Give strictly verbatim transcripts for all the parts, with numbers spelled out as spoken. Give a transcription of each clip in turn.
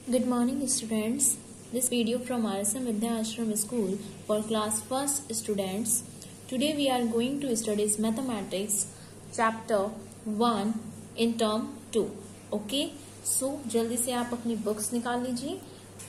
Good morning students. This video from R S M Vidya Ashram School for class first students. Today we are going to study mathematics chapter one in term two. Okay? So जल्दी से आप अपनी books निकाल लीजिए.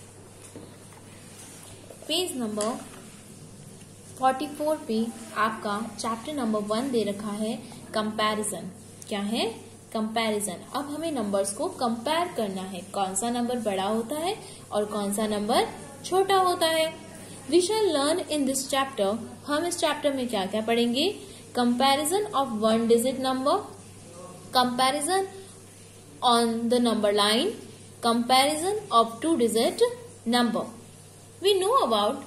Page number चौवालीस पे आपका chapter number one दे रखा है कंपैरिजन. क्या है? कंपैरिजन. अब हमें नंबर्स को कंपेयर करना है. कौन सा नंबर बड़ा होता है और कौन सा नंबर छोटा होता है. We shall learn in this chapter. हम इस चैप्टर में क्या क्या पढ़ेंगे? Comparison of one digit number, comparison on the number line, comparison of two digit number. We know about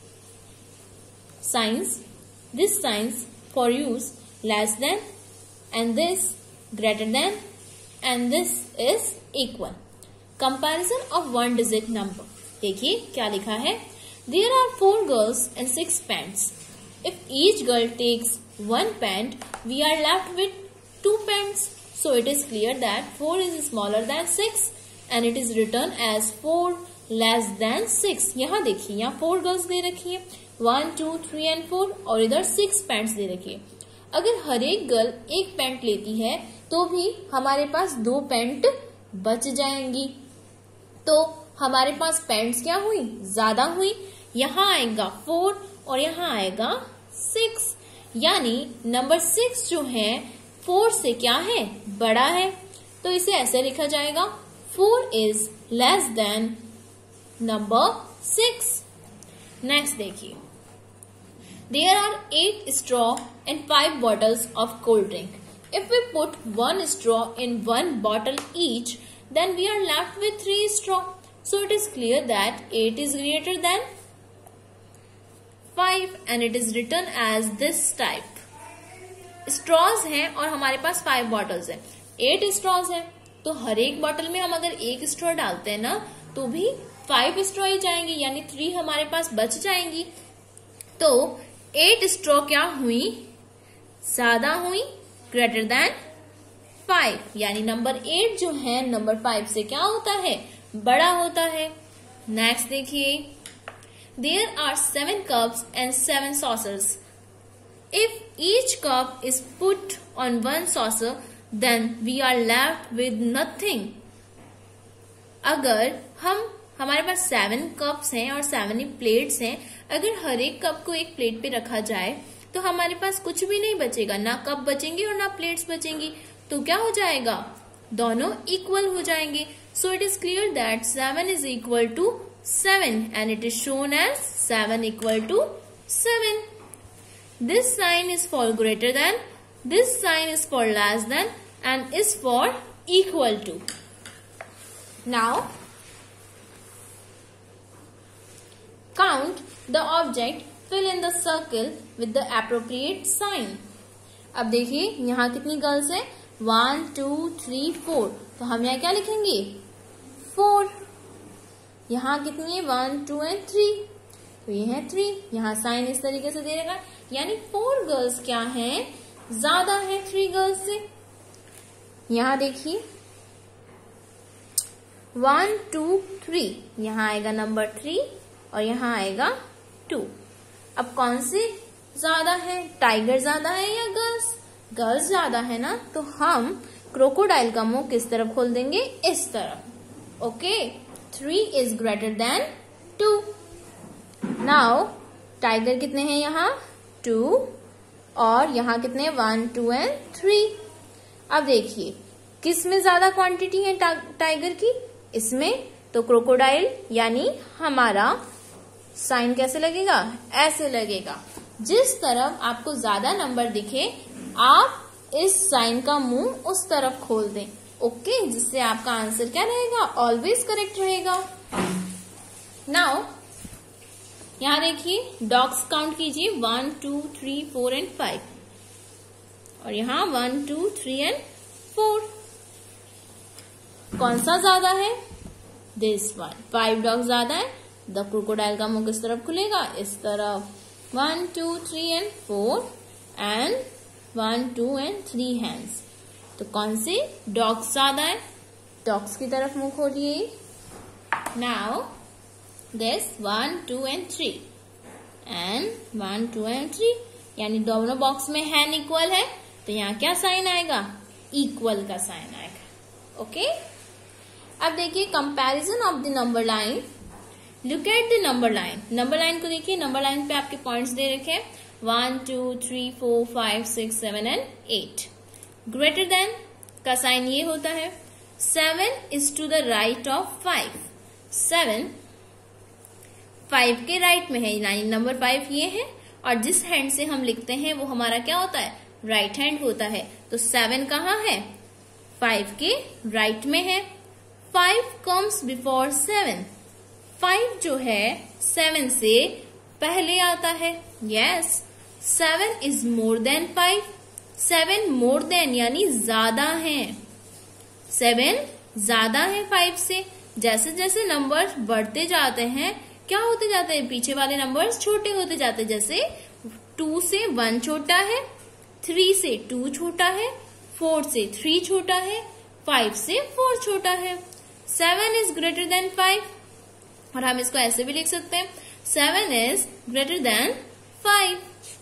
signs. This signs for use less than and this greater than and this is equal. Comparison of one digit number. देखिए क्या लिखा है. There are four girls and six pants. If each girl takes one pant, we are left with two pants. So it is clear that four is smaller than six and it is written as four less than six. यहाँ देखिए यहाँ four girls दे रखी है, one two three and four, और इधर six pants दे रखी है. अगर हर एक गर्ल एक पैंट लेती है तो भी हमारे पास दो पैंट बच जाएंगी. तो हमारे पास पैंट्स क्या हुई? ज्यादा हुई. यहाँ आएगा फोर और यहाँ आएगा सिक्स. यानी नंबर सिक्स जो है फोर से क्या है? बड़ा है. तो इसे ऐसे लिखा जाएगा, four is less than number six. Next देखिए. There are eight straw and five bottles of cold drink. If we put one straw in one bottle each, then we are left with three straw. So it is clear that eight is greater than five and it is written as this type. Straws हैं और हमारे पास five bottles हैं. eight straws हैं तो हर एक bottle में हम अगर एक स्ट्रॉ डालते हैं ना तो भी फाइव स्ट्रॉ ही जाएंगी, यानी थ्री हमारे पास बच जाएंगी. तो एट स्ट्रॉ क्या हुई? ज्यादा हुई, ग्रेटर देन फाइव. यानी नंबर एट जो है नंबर फाइव से क्या होता है? बड़ा होता है. नेक्स्ट देखिए. There are seven cups and seven saucers. If each cup is put on one saucer then we are left with nothing. अगर हम हमारे पास सेवन कप्स हैं और सेवन ही प्लेट्स हैं, अगर हर एक कप को एक प्लेट पे रखा जाए तो हमारे पास कुछ भी नहीं बचेगा. ना कप बचेंगे और ना प्लेट्स बचेंगी. तो क्या हो जाएगा? दोनों इक्वल हो जाएंगे. So it is clear that seven is equal to seven and it is shown as seven equal to seven. This sign is for greater than, this sign is for less than and is for equal to. Now count the object, fill in the circle with the appropriate sign. अब देखिए यहाँ कितनी girls हैं? One two three four. तो हम यहाँ क्या लिखेंगे? फोर. यहाँ कितनी है? One two and three. तो ये है थ्री. यहाँ साइन इस तरीके से दे रखा, यानी फोर गर्ल्स क्या हैं? ज्यादा है थ्री गर्ल्स से. यहाँ देखिए वन टू थ्री, यहाँ आएगा नंबर थ्री और यहाँ आएगा टू. अब कौन से ज्यादा है? टाइगर ज्यादा है या गर्ल्स? गर्ल्स ज्यादा है ना. तो हम क्रोकोडाइल का मुंह किस तरफ खोल देंगे? इस तरफ. Okay. Three is greater than two. Now tiger कितने हैं यहाँ? टू. और यहाँ कितने? One two and three. अब देखिए किस में ज्यादा क्वांटिटी है टाइगर की? इसमें. तो क्रोकोडाइल यानी हमारा साइन कैसे लगेगा? ऐसे लगेगा. जिस तरफ आपको ज्यादा नंबर दिखे आप इस साइन का मुंह उस तरफ खोल दें. ओके. जिससे आपका आंसर क्या रहेगा? ऑलवेज करेक्ट रहेगा. नाउ यहां देखिए डॉग्स काउंट कीजिए. One two three four and five. और यहाँ one two three and four. कौन सा ज्यादा है? This one. फाइव डॉग ज्यादा है. द क्रोकोडाइल का मुंह किस तरफ खुलेगा? इस तरफ. One two three and four and one two and three hands. तो कौन से डॉग्स ज्यादा है? डॉग्स की तरफ मुंह खोलिए. Now this one two and three and one two and three यानी दोनों बॉक्स में हैन इक्वल है, तो यहाँ क्या साइन आएगा? इक्वल का साइन आएगा। ओके, अब देखिए comparison of the number line. Look at the number line. Number line को देखिए, नंबर लाइन पे आपके पॉइंट्स दे रखे हैं one two three four five six seven and eight. Greater than का साइन ये होता है। Seven is to the right of five. Seven five के राइट में है, यानी नंबर फाइव ये है, और जिस हैंड से हम लिखते हैं वो हमारा क्या होता है? राइट हैंड होता है। तो सेवन कहाँ है? फाइव के राइट में है। Five comes before seven. Five जो है सेवन से पहले आता है। Yes, seven is more than five. Seven more than यानी ज्यादा है। सेवन ज्यादा है फाइव से। जैसे जैसे नंबर्स बढ़ते जाते हैं क्या होते जाते हैं? पीछे वाले नंबर्स छोटे होते जाते हैं। जैसे टू से वन छोटा है, थ्री से टू छोटा है, फोर से थ्री छोटा है, फाइव से फोर छोटा है। Seven is greater than five, और हम इसको ऐसे भी लिख सकते हैं seven is greater than five.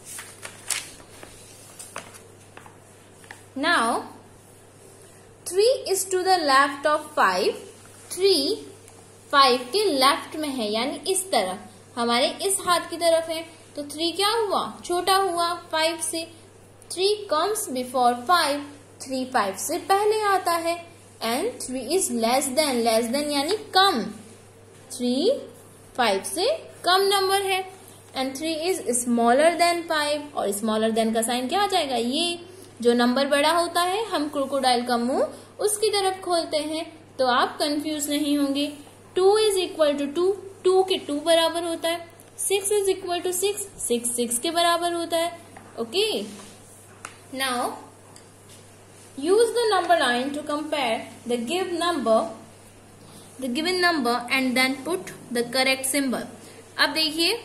Now three is to the left of five. Three five के लेफ्ट में है, यानी इस तरफ, हमारे इस हाथ की तरफ है। तो थ्री क्या हुआ? छोटा हुआ फाइव से। Three comes before five. Three five से पहले आता है। And three is less than. Less than यानी कम। थ्री फाइव से कम नंबर है। And three is smaller than five, और स्मॉलर देन का साइन क्या आ जाएगा? ये जो नंबर बड़ा होता है हम क्रोकोडाइल का मुंह उसकी तरफ खोलते हैं, तो आप कंफ्यूज नहीं होंगे। Two is equal to two, two के टू बराबर होता है। Six is equal to six, six six के बराबर होता है। Okay, now use the number line to compare the given number the given number and then put the correct symbol. अब देखिए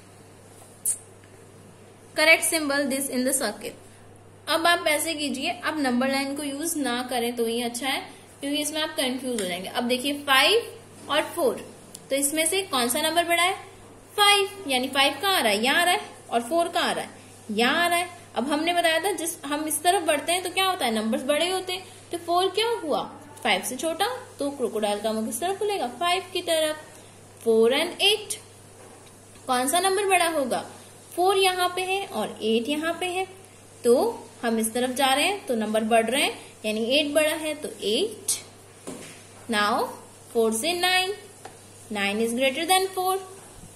correct symbol this in the circle. अब आप ऐसे कीजिए, अब नंबर लाइन को यूज ना करें तो ही अच्छा है, क्योंकि इसमें आप कंफ्यूज हो जाएंगे। अब देखिए फाइव और फोर, तो इसमें से कौन सा नंबर बड़ा है? फाइव, यानी फाइव कहाँ आ रहा है? यहाँ आ रहा है। और फोर कहाँ आ रहा है? यहाँ आ रहा है। अब हमने बताया था जिस हम इस तरफ बढ़ते हैं तो क्या होता है? नंबर्स बड़े होते हैं। तो फोर क्या हुआ? फाइव से छोटा, तो क्रोकोडाइल का मुंह किस तरफ खुलेगा? फाइव की तरफ। फोर एंड एट, कौन सा नंबर बड़ा होगा? फोर यहाँ पे है और एट यहाँ पे है, तो हम इस तरफ जा रहे हैं तो नंबर बढ़ रहे हैं, यानी एट बड़ा है, तो एट। नाउ फोर से nine, nine is greater than four.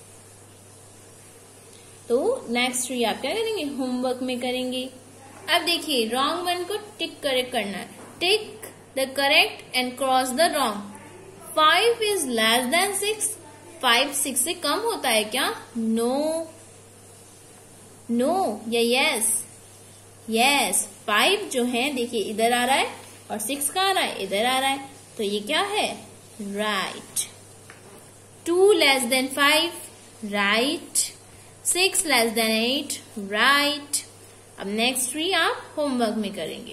तो नेक्स्ट थ्री आप क्या करेंगे? होमवर्क में करेंगे। अब देखिए रॉन्ग वन को टिक करेक्ट करना है। Tick the correct and cross the wrong. Five is less than six. Five six से कम होता है क्या? नो, नो या यस? यस, फाइव जो है देखिए इधर आ रहा है और सिक्स कहाँ आ रहा है? इधर आ रहा है, तो ये क्या है? Right. Two less than five, right. Six less than eight, right. अब नेक्स्ट थ्री आप होमवर्क में करेंगे।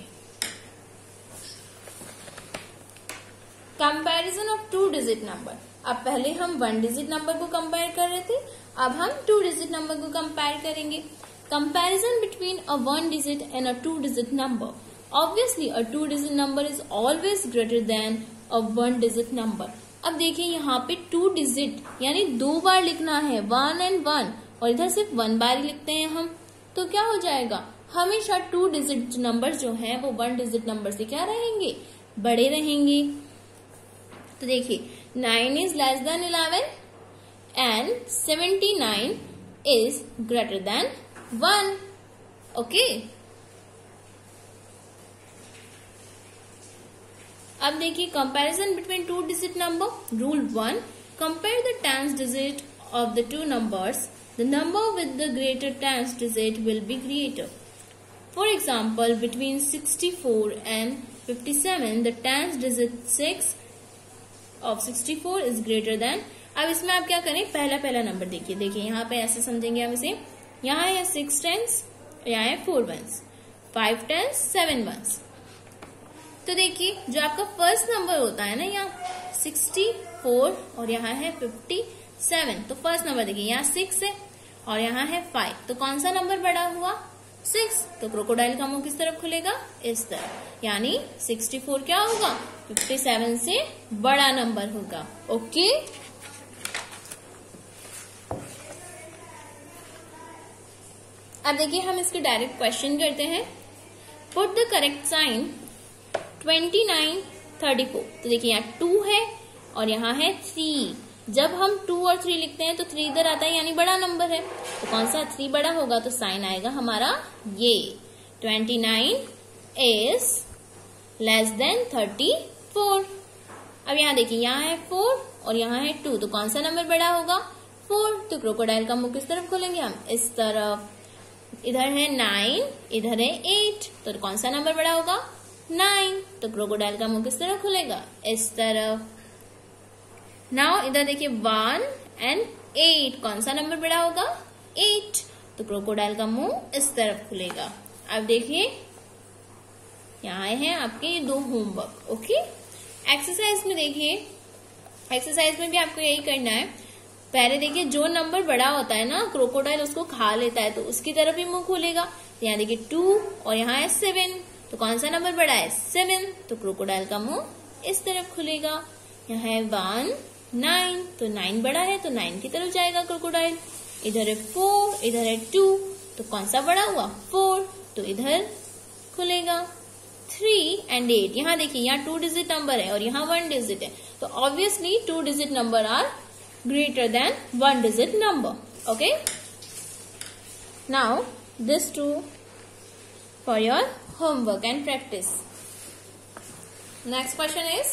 Comparison of two digit number. अब पहले हम वन डिजिट नंबर को कंपेयर कर रहे थे, अब हम टू डिजिट नंबर को कंपेयर करेंगे। Comparison between a one digit and a two digit number. Obviously a two digit number is always greater than a one digit number. अब देखिए यहाँ पे टू डिजिट यानी दो बार लिखना है, वन एंड वन, और इधर सिर्फ वन बार ही लिखते हैं हम, तो क्या हो जाएगा? हमेशा टू डिजिट नंबर जो हैं वो वन डिजिट नंबर से क्या रहेंगे? बड़े रहेंगे। तो देखिए nine is less than eleven and seventy nine is greater than one. Okay, अब देखिए comparison between two digit number. Rule one, compare the tens digit of the two numbers. The number with the greater tens digit will be greater. For example, between sixty-four and fifty-seven, the tens digit six of sixty-four is greater than. अब इसमें आप क्या करें? पहला पहला number देखिए, देखिए यहाँ पे ऐसे समझेंगे हम इसे। यहाँ है सिक्स टेंस, यहाँ है four ones, five tens, seven ones. तो देखिए जो आपका फर्स्ट नंबर होता है ना, यहाँ सिक्सटी फोर और यहाँ है फिफ्टी सेवन। तो फर्स्ट नंबर देखिए यहाँ सिक्स है और यहाँ है फाइव, तो कौन सा नंबर बड़ा हुआ? सिक्स। तो क्रोकोडाइल का मुंह किस तरफ खुलेगा? इस तरफ, यानी सिक्सटी फोर क्या होगा? फिफ्टी सेवन से बड़ा नंबर होगा। ओके, अब देखिए हम इसके डायरेक्ट क्वेश्चन करते हैं। Put the correct sign twenty nine thirty four. तो देखिए यहाँ टू है और यहाँ है थ्री। जब हम टू और थ्री लिखते हैं तो थ्री इधर आता है, यानी बड़ा नंबर है। तो कौन सा थ्री बड़ा होगा? तो साइन आएगा हमारा ये, twenty nine is less than thirty four. अब यहाँ देखिए यहाँ है फोर और यहाँ है टू, तो कौन सा नंबर बड़ा होगा? फोर। तो क्रोकोडाइल का मुंह किस तरफ खोलेंगे हम? इस तरफ। इधर है नाइन, इधर है एट, तो कौन सा नंबर बड़ा होगा? नाइन। तो क्रोकोडाइल का मुंह किस तरफ खुलेगा? इस तरफ। नाउ इधर देखिए वन एंड एट, कौन सा नंबर बड़ा होगा? एट। तो क्रोकोडाइल का मुंह इस तरफ खुलेगा। अब देखिए यहाँ है आपके ये दो होमवर्क। ओके, एक्सरसाइज में देखिए, एक्सरसाइज में भी आपको यही करना है। पहले देखिए जो नंबर बड़ा होता है ना, क्रोकोडाइल उसको खा लेता है, तो उसकी तरफ ही मुंह खोलेगा। तो यहाँ देखिए टू और यहाँ है सेवन, तो कौन सा नंबर बड़ा है? सेवन। तो क्रोकोडाइल का मुंह इस तरफ खुलेगा। यहाँ है वन, नाइन, तो नाइन बड़ा है तो नाइन की तरफ जाएगा क्रोकोडाइल। इधर है फोर, इधर है टू, तो कौन सा बड़ा हुआ? फोर, तो इधर खुलेगा। थ्री एंड एट, यहाँ देखिए यहाँ टू डिजिट नंबर है और यहाँ वन डिजिट है, तो obviously two digit number are greater than one digit number. Okay, now this two for your homework and practice. Next question is,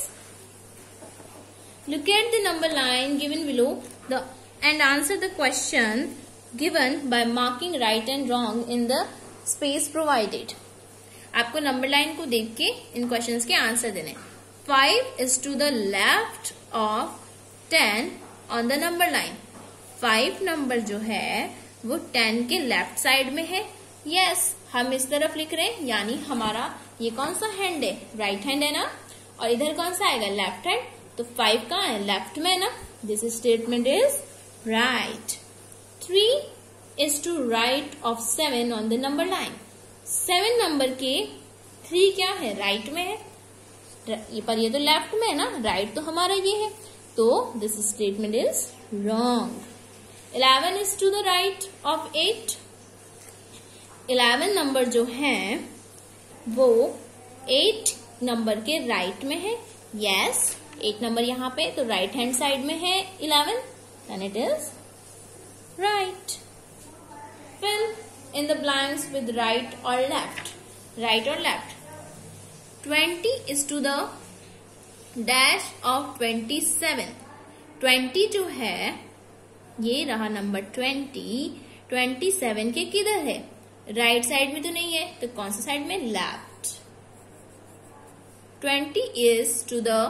look at the number line given below the and answer the question given by marking right and wrong in the space provided. आपको number line को देख के इन questions के answer देने। Five is to the left of ten on the number line. Five number जो है वो टेन के लेफ्ट साइड में है। यस yes, हम इस तरफ लिख रहे हैं, यानी हमारा ये कौन सा हैंड है? राइट हैंड है ना, और इधर कौन सा आएगा? Left hand. तो फाइव कहाँ है? लेफ्ट में ना। This statement is right. Three is to right of seven on the number line. Seven number के थ्री क्या है? राइट में है, ये पर ये तो लेफ्ट में है ना, राइट तो हमारा ये है, तो this statement is wrong. Eleven is to the right of eight. Eleven number जो है वो एट नंबर के राइट में है। यस, एट नंबर यहाँ पे, तो राइट हैंड साइड में है eleven, then it is right. Fill in the blanks with right और लेफ्ट। राइट और left. Twenty is to the dash of twenty seven. Twenty जो है ये रहा नंबर ट्वेंटी, ट्वेंटी सेवन के किधर है? राइट साइड में तो नहीं है, तो कौन सा साइड में? Left. Twenty is to the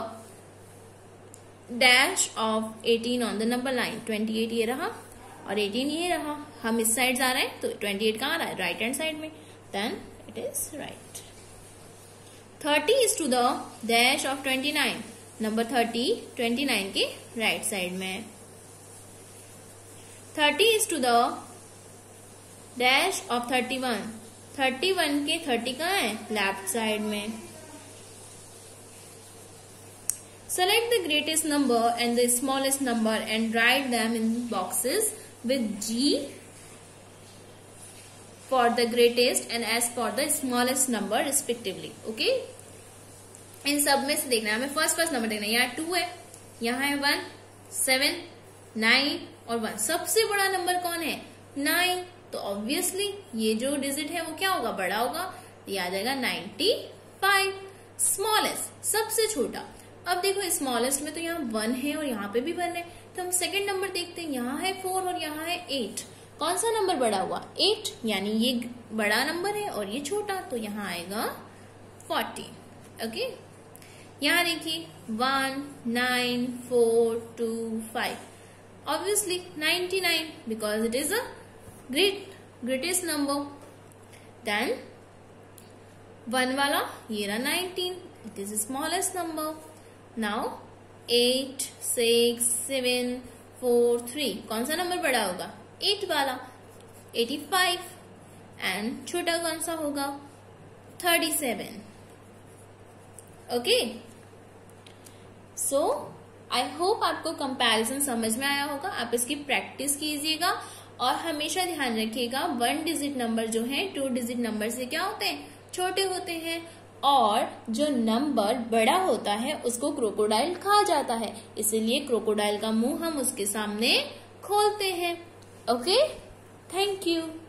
dash of eighteen on the number line. Twenty eight ये रहा और एटीन ये रहा, हम इस साइड जा रहे हैं, तो ट्वेंटी एट कहाँ आ रहा है? राइट हैंड साइड में, then it is right. Thirty is to the dash of twenty nine. Number thirty twenty nine के राइट साइड में। Thirty is to the dash of thirty one. Thirty one के thirty कहाँ है? Left side में। Select the greatest number and the smallest number and write them in boxes with G for the greatest and S for the smallest number respectively. Okay, इन सब में से देखना है हमें, फर्स्ट फर्स्ट नंबर देखना है। यहाँ टू है, यहाँ है वन, सेवन, नाइन और वन। सबसे बड़ा नंबर कौन है? नाइन। तो ऑब्वियसली ये जो डिजिट है वो क्या होगा? बड़ा होगा, ये आ जाएगा नाइन्टी फाइव। स्मॉलेस्ट सबसे छोटा। अब देखो स्मॉलेस्ट में तो यहाँ वन है और यहाँ पे भी वन है, तो हम सेकेंड नंबर देखते हैं। यहाँ है फोर और यहाँ है एट। कौन सा नंबर बड़ा हुआ? एट, यानी ये बड़ा नंबर है और ये छोटा, तो यहाँ आएगा फोर्टीन। ओके, यहाँ देखिए one, nine, four, two, five, obviously ninety nine because it is a great greatest number. Then one वाला ये रहा nineteen, it is smallest number. Now eight, six, seven, four, three. कौन सा नंबर बड़ा होगा? Eight वाला, एटी फाइव। एंड छोटा कौन सा होगा? Thirty seven. Okay, so I hope आपको कंपैरिजन समझ में आया होगा। आप इसकी प्रैक्टिस कीजिएगा और हमेशा ध्यान रखिएगा वन डिजिट नंबर जो है टू डिजिट नंबर से क्या होते हैं? छोटे होते हैं। और जो नंबर बड़ा होता है उसको क्रोकोडाइल खा जाता है, इसीलिए क्रोकोडाइल का मुंह हम उसके सामने खोलते हैं। Okay, thank you.